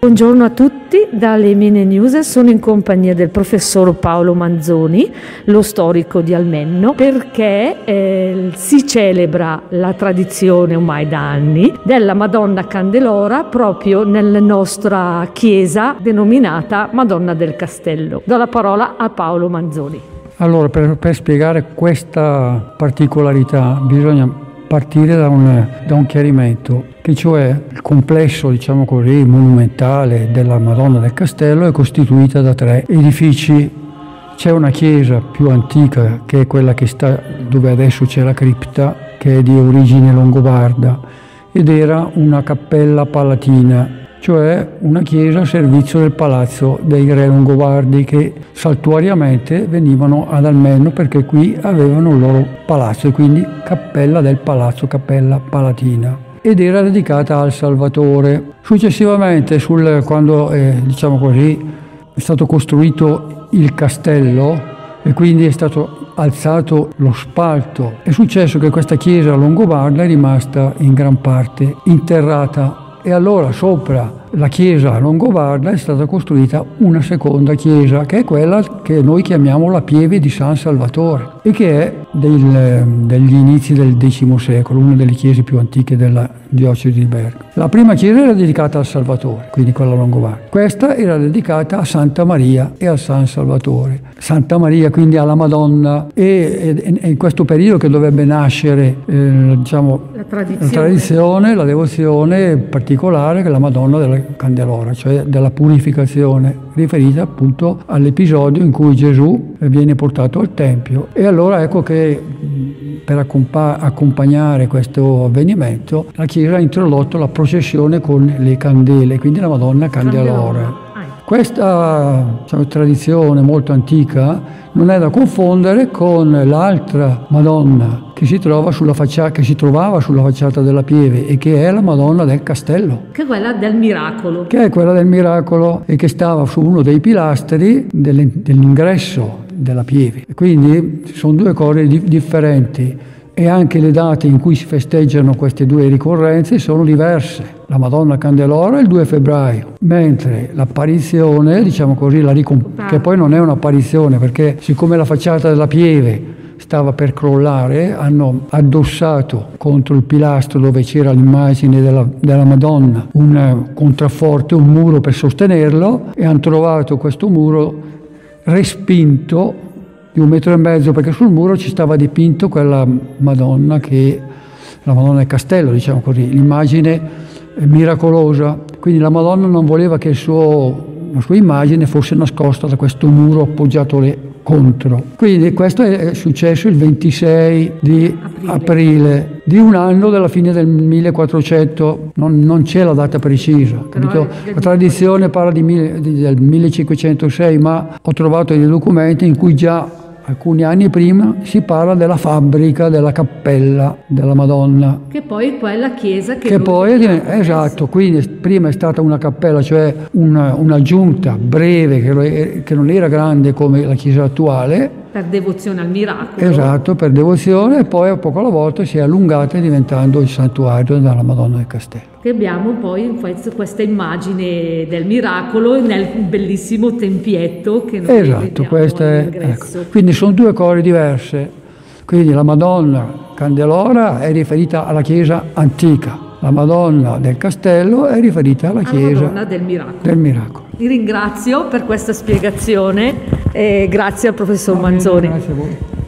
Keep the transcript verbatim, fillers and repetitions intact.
Buongiorno a tutti, dalle Mine News sono in compagnia del professor Paolo Manzoni, lo storico di Almenno, perché eh, si celebra la tradizione ormai da anni della Madonna Candelora proprio nella nostra chiesa denominata Madonna del Castello. Do la parola a Paolo Manzoni. Allora, per, per spiegare questa particolarità bisogna partire da un, da un chiarimento, che cioè il complesso, diciamo così, monumentale della Madonna del Castello è costituita da tre edifici. C'è una chiesa più antica, che è quella che sta dove adesso c'è la cripta, che è di origine longobarda, ed era una cappella palatina, cioè una chiesa a servizio del palazzo dei re longobardi, che saltuariamente venivano ad Almenno perché qui avevano il loro palazzo, e quindi cappella del palazzo, cappella palatina, ed era dedicata al Salvatore. Successivamente, sul, quando eh, diciamo così, è stato costruito il castello e quindi è stato alzato lo spalto, è successo che questa chiesa longobarda è rimasta in gran parte interrata, e allora sopra la chiesa longobarda è stata costruita una seconda chiesa, che è quella che noi chiamiamo la Pieve di San Salvatore, e che è del, degli inizi del X secolo, una delle chiese più antiche della diocesi di Bergamo. La prima chiesa era dedicata al Salvatore, quindi quella longobarda. Questa era dedicata a Santa Maria e a San Salvatore. Santa Maria quindi alla Madonna, e, e, e in questo periodo che dovrebbe nascere eh, diciamo, la tradizione. la tradizione, la devozione particolare, che è la Madonna della Candelora, cioè della purificazione, riferita appunto all'episodio in cui Gesù viene portato al Tempio. E allora ecco che per accompagnare questo avvenimento la Chiesa ha introdotto la processione con le candele, quindi la Madonna Candelora. Questa, diciamo, tradizione molto antica non è da confondere con l'altra Madonna che si, trova sulla faccia- che si trovava sulla facciata della Pieve, e che è la Madonna del Castello. Che è quella del miracolo. Che è quella del miracolo, e che stava su uno dei pilastri dell'ingresso della Pieve. Quindi sono due cose di- differenti. E anche le date in cui si festeggiano queste due ricorrenze sono diverse. La Madonna Candelora è il due febbraio, mentre l'apparizione, diciamo così, la ricomp- che poi non è un'apparizione, perché siccome la facciata della Pieve stava per crollare, hanno addossato contro il pilastro dove c'era l'immagine della, della Madonna un contrafforte, un muro per sostenerlo, e hanno trovato questo muro respinto di un metro e mezzo, perché sul muro ci stava dipinto quella Madonna, che la Madonna del Castello, diciamo così, l'immagine miracolosa. Quindi la Madonna non voleva che il suo, la sua immagine fosse nascosta da questo muro appoggiato lì contro. Quindi questo è successo il ventisei di aprile, aprile di un anno della fine del millequattrocento, non, non c'è la data precisa, capito? La tradizione parla di, di, del millecinquecentosei, ma ho trovato dei documenti in cui già alcuni anni prima si parla della fabbrica della cappella della Madonna, che poi è quella chiesa che, che poi è, esatto, quindi prima è stata una cappella, cioè una, un'aggiunta breve che, che non era grande come la chiesa attuale, per devozione al miracolo. Esatto, per devozione, e poi a poco alla volta si è allungata diventando il santuario della Madonna del Castello. Che abbiamo poi questa immagine del miracolo nel bellissimo tempietto che noi esatto, questa è, ecco. Quindi sono due cose diverse. Quindi la Madonna Candelora è riferita alla chiesa antica, la Madonna del Castello è riferita alla, alla chiesa Madonna del miracolo. del miracolo. Vi ringrazio per questa spiegazione e grazie al professor Manzoni. Grazie a voi.